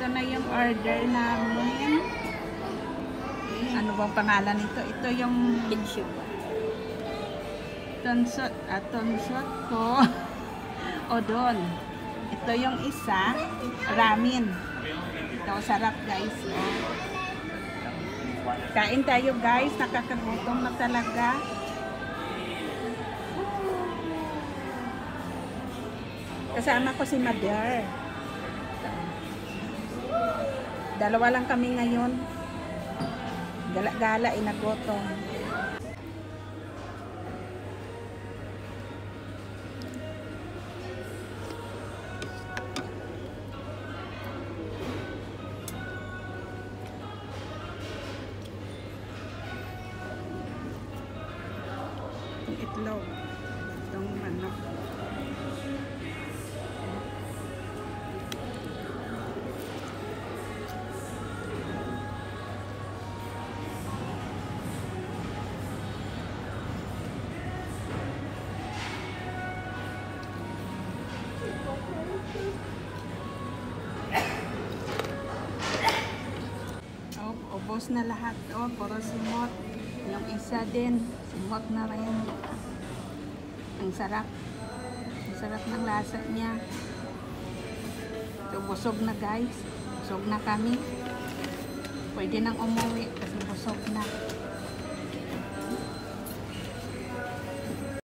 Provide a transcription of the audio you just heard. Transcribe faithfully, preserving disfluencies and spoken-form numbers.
ito na yung order namin. Ano bang pangalan nito? Ito yung tonsot, ah, tonsot ko. Odol. Ito yung isa, ramen. Ito, sarap guys. Oh. Kain tayo guys, nakakagutom na talaga. Kasama ko si Mother. Dalawa lang kami ngayon. Gala-gala, inagutom. Itong itlog. Itong manok. Oh, ubos na lahat. Oh, puro simot. Yung isa din, simot na rin. Ang sarap. Ang sarap ng lasa niya. So, busog na guys. Busog na kami. Pwede nang umuwi kasi busog na.